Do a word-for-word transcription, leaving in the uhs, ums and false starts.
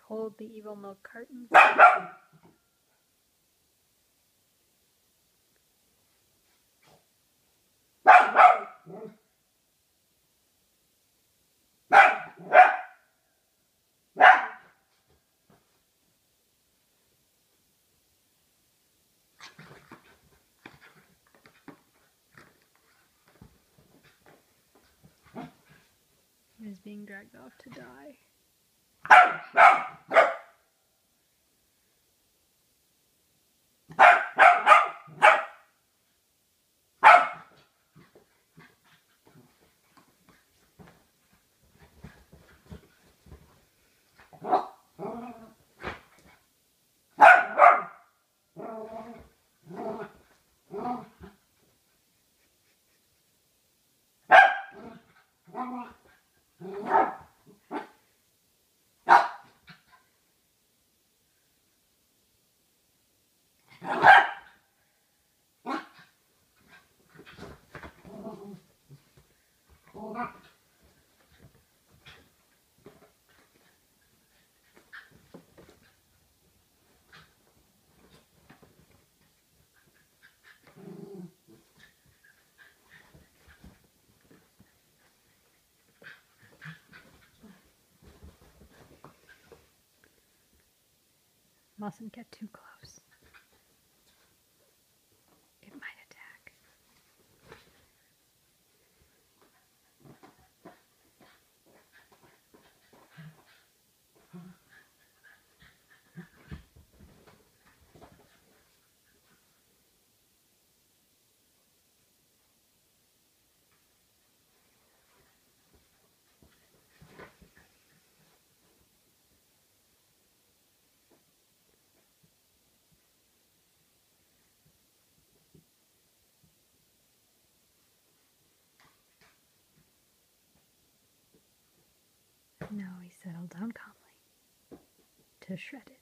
pulled the evil milk carton. He was being dragged off to die. Mustn't get too close. It might attack. No, he settled down calmly to shred it.